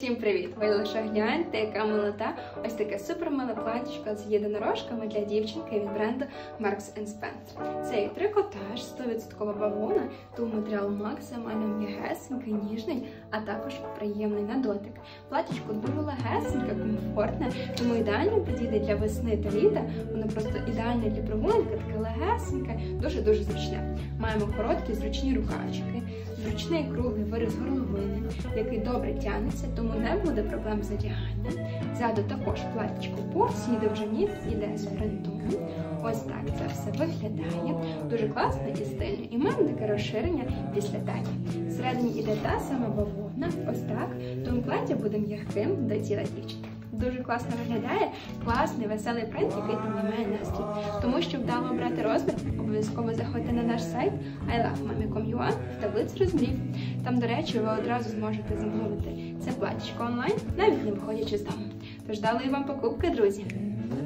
Всім привіт! Ви лише гляньте, яка молода. Ось таке супермиле платічко з єдинорожками для дівчинки від бренду Marks & Spencer. Це і трикотаж, 100% бавовна, тому матеріал максимально м'ягесенький, ніжний, а також приємний на дотик. Платічко дуже легесеньке, комфортне, тому ідеально підійде для весни та літа. Воно просто ідеальне для прогулянки, таке легесеньке, дуже-дуже зручне. Маємо короткі зручні рукавчики, зручний круглий виріз горловини, який добре тягнеться, тому не буде проблем з одяганням. Ззаду також платічко по всій довжині йде з принтом. Ось так це все виглядає. Дуже класно і стильно. І маємо таке розширення після тані. Всередині йде та сама бавовна, ось так. Тому плаття буде м'яким до тіла дівчинки. Дуже класно виглядає, класний, веселий принт, який піднімає настрій. Тому, щоб вдало обрати розмір, обов'язково заходьте на наш сайт ilovemami.com.ua в таблицю розмірів. Там, до речі, ви одразу зможете замовити це платічко онлайн, навіть не виходячи з дому. Тож вдалої вам покупки, друзі!